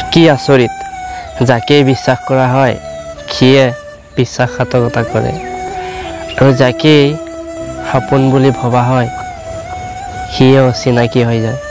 কি আচৰিত, যাকেই বিশ্বাস কৰা হয় সিয়ে বিশ্বাসঘাতকতা কৰে, আৰু যাকেই সপোন বুলি ভবা হয় সিয়ে অচিনাকি হৈ যায়।